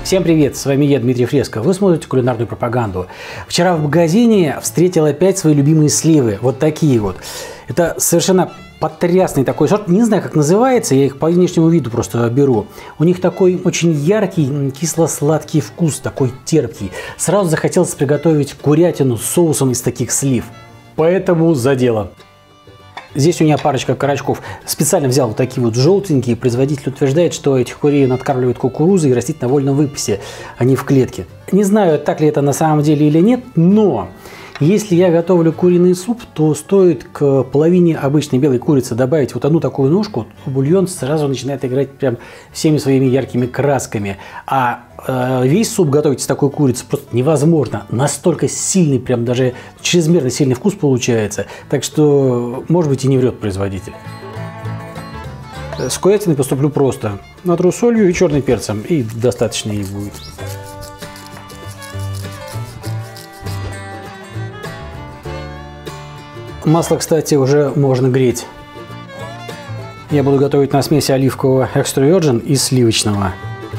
Всем привет, с вами я, Дмитрий Фреско. Вы смотрите кулинарную пропаганду. Вчера в магазине встретил опять свои любимые сливы. Вот такие вот. Это совершенно потрясный такой сорт. Не знаю, как называется, я их по внешнему виду просто беру. У них такой очень яркий, кисло-сладкий вкус, такой терпкий. Сразу захотелось приготовить курятину с соусом из таких слив. Поэтому за дело. Здесь у меня парочка карачков. Специально взял вот такие вот желтенькие. Производитель утверждает, что этих курей надкармливают кукурузой и растит на вольном выпасе, а не в клетке. Не знаю, так ли это на самом деле или нет, но если я готовлю куриный суп, то стоит к половине обычной белой курицы добавить вот одну такую ножку, бульон сразу начинает играть прям всеми своими яркими красками. А весь суп готовить с такой курицей просто невозможно. Настолько сильный, прям даже чрезмерно сильный вкус получается. Так что, может быть, и не врет производитель. С курятиной поступлю просто. Натру солью и черным перцем, и достаточно ей будет. Масло, кстати, уже можно греть. Я буду готовить на смеси оливкового Extra Virgin и сливочного.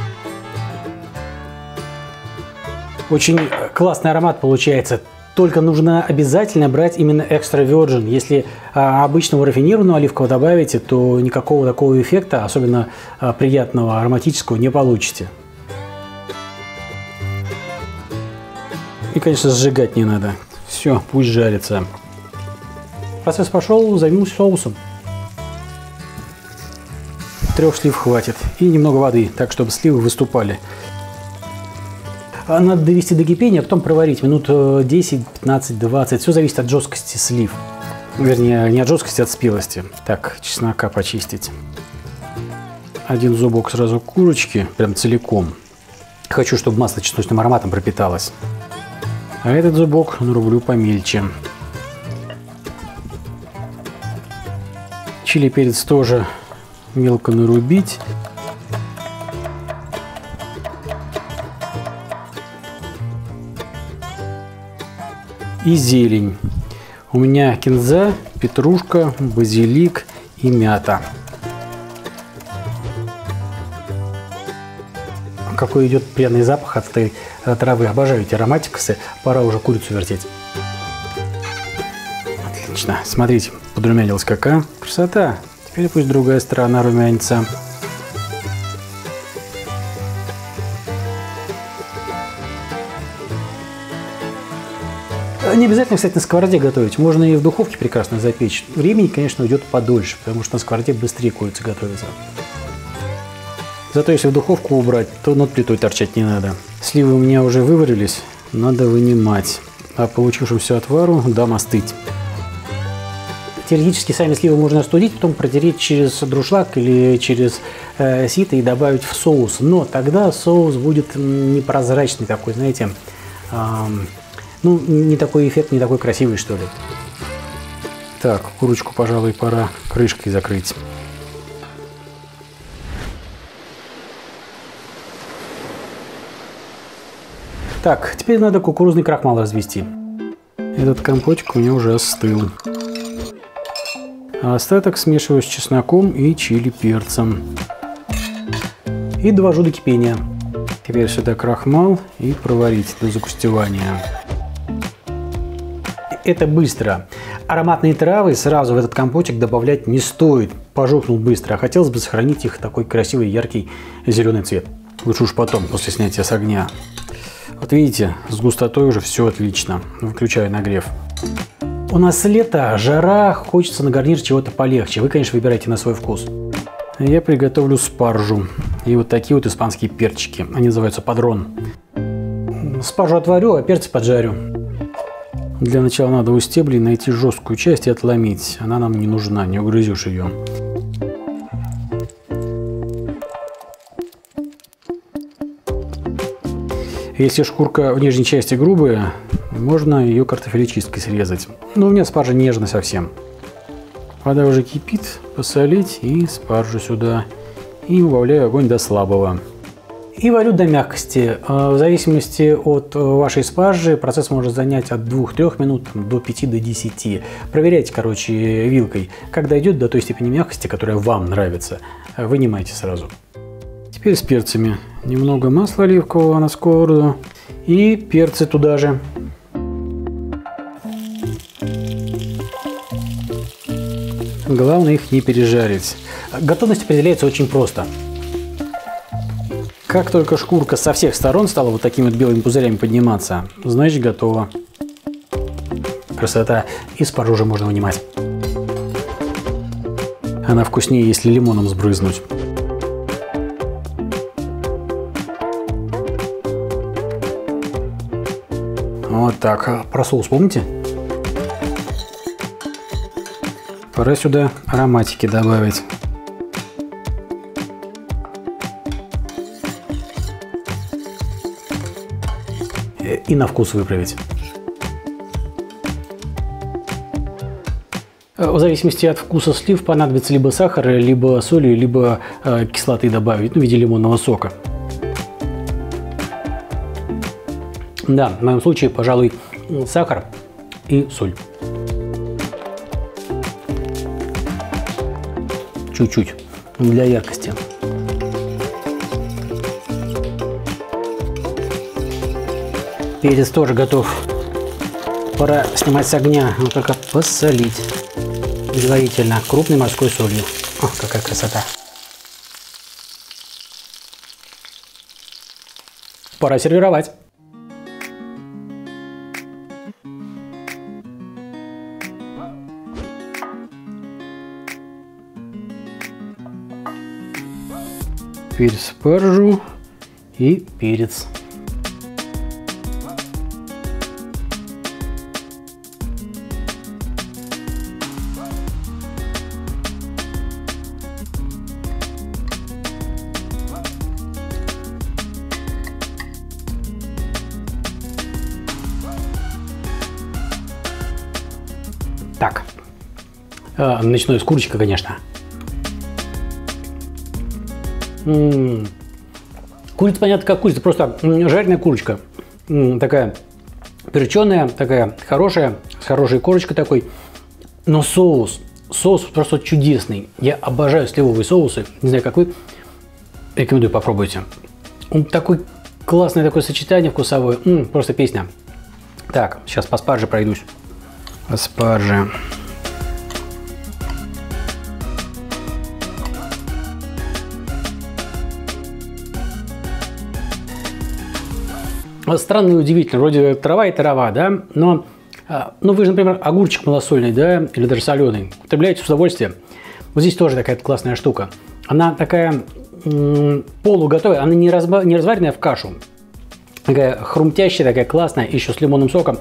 Очень классный аромат получается. Только нужно обязательно брать именно Extra Virgin. Если обычного рафинированного оливкового добавите, то никакого такого эффекта, особенно приятного ароматического, не получите. И, конечно, сжигать не надо. Все, пусть жарится. Процесс пошел, займусь соусом. 3 слив хватит. И немного воды, так чтобы сливы выступали. Надо довести до кипения, а потом проварить минут 10, 15, 20. Все зависит от жесткости слив. Вернее, не от жесткости, а от спелости. Так, чеснока почистить. Один зубок сразу курочки, прям целиком. Хочу, чтобы масло чесночным ароматом пропиталось. А этот зубок нарублю помельче. Чили, перец тоже мелко нарубить. И зелень. У меня кинза, петрушка, базилик и мята. Какой идет пряный запах от этой травы. Обожаю эти ароматикосы. Пора уже курицу вертеть. Отлично. Смотрите, подрумянилась какая. Красота. Теперь пусть другая сторона румянится. Не обязательно, кстати, на сковороде готовить. Можно и в духовке прекрасно запечь. Времени, конечно, уйдет подольше, потому что на сковороде быстрее курица готовится. Зато если в духовку убрать, то над плитой торчать не надо. Сливы у меня уже выварились, надо вынимать. А получившемуся отвару дам остыть. Теоретически сами сливы можно остудить, потом протереть через друшлаг или через сито и добавить в соус. Но тогда соус будет непрозрачный такой, знаете, ну, не такой эффект, не такой красивый, что ли. Так, курочку, пожалуй, пора крышкой закрыть. Так, теперь надо кукурузный крахмал развести. Этот компотик у меня уже остыл. А остаток смешиваю с чесноком и чили перцем. И довожу до кипения. Теперь сюда крахмал и проварить до загустевания. Это быстро. Ароматные травы сразу в этот компотик добавлять не стоит. Пожухнут быстро. А хотелось бы сохранить их такой красивый, яркий зеленый цвет. Лучше уж потом, после снятия с огня. Вот видите, с густотой уже все отлично. Выключаю нагрев. У нас лето, жара, хочется на гарнир чего-то полегче. Вы, конечно, выбирайте на свой вкус. Я приготовлю спаржу. И вот такие вот испанские перчики. Они называются падрон. Спаржу отварю, а перцы поджарю. Для начала надо у стеблей найти жесткую часть и отломить. Она нам не нужна, не угрызешь ее. Если шкурка в нижней части грубая, можно ее картофелечисткой срезать. Но у меня спаржа нежная совсем. Вода уже кипит, посолить и спаржу сюда. И убавляю огонь до слабого. И варю до мягкости. В зависимости от вашей спаржи процесс может занять от 2-3 минут до 5-10. Проверяйте, короче, вилкой. Когда идет до той степени мягкости, которая вам нравится, вынимайте сразу. Теперь с перцами. Немного масла оливкового на сковороду. И перцы туда же. Главное их не пережарить. Готовность определяется очень просто. Как только шкурка со всех сторон стала вот такими вот белыми пузырями подниматься, значит готово. Красота. И спаржу уже можно вынимать. Она вкуснее, если лимоном сбрызнуть. Вот так. Про соус помните? Пора сюда ароматики добавить. И на вкус выправить. В зависимости от вкуса слив понадобится либо сахар, либо соли, либо кислоты добавить, ну, в виде лимонного сока. Да, в моем случае, пожалуй, сахар и соль. Чуть-чуть, для яркости. Перец тоже готов. Пора снимать с огня, но только посолить. Предварительно крупной морской солью. Ох, какая красота. Пора сервировать. Теперь спаржу и перец. Так, начну с курочка, конечно. Курица, понятно, как курица, просто жареная курочка. Такая перченая, такая хорошая, с хорошей корочкой такой. Но соус просто чудесный. Я обожаю сливовые соусы. Не знаю, как вы. Рекомендую, попробуйте. Он такой классное такое сочетание вкусовое. Просто песня. Так, сейчас по спарже пройдусь. По спарже. Странно и удивительно, вроде трава и трава, да, но вы же, например, огурчик малосольный, да, или даже соленый, употребляете с удовольствием. Вот здесь тоже такая классная штука. Она такая полуготовая, она не разваренная в кашу, такая хрумтящая, такая классная, еще с лимонным соком.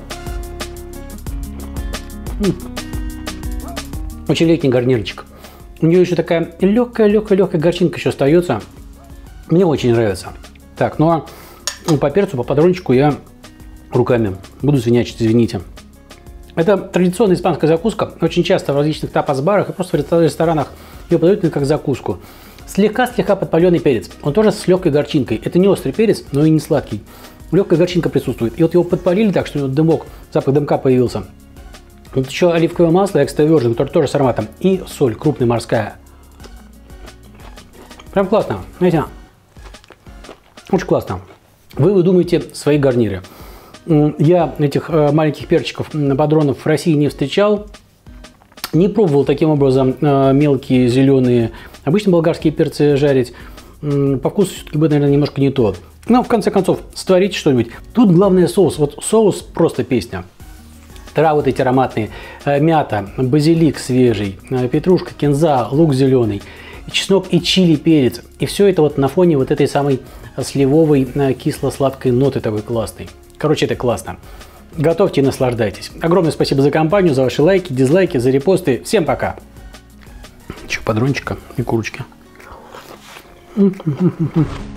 Очень летний гарнирчик. У нее еще такая легкая горчинка еще остается. Мне очень нравится. Так, ну а по перцу, по патрончику я руками буду свинячить, извините. Это традиционная испанская закуска. Очень часто в различных тапас-барах и просто в ресторанах ее подают как закуску. Слегка подпаленный перец. Он тоже с легкой горчинкой. Это не острый перец, но и не сладкий. Легкая горчинка присутствует. И вот его подпалили так, что дымок, запах дымка появился. Вот еще оливковое масло extra virgin, которое тоже с ароматом. И соль крупная морская. Прям классно. Знаете, очень классно. Вы выдумаете свои гарниры. Я этих маленьких перчиков, падронов в России не встречал. Не пробовал таким образом мелкие зеленые, обычно болгарские перцы жарить. По вкусу все-таки будет, наверное, немножко не то. Но в конце концов, створите что-нибудь. Тут главное соус. Вот соус просто песня. Травы вот эти ароматные. Мята, базилик свежий, петрушка, кинза, лук зеленый, чеснок и чили перец. И все это вот на фоне вот этой самой сливовой кисло-сладкой ноты такой классной. Короче, это классно. Готовьте и наслаждайтесь. Огромное спасибо за компанию, за ваши лайки, дизлайки, за репосты. Всем пока. Еще падрончика и курочки.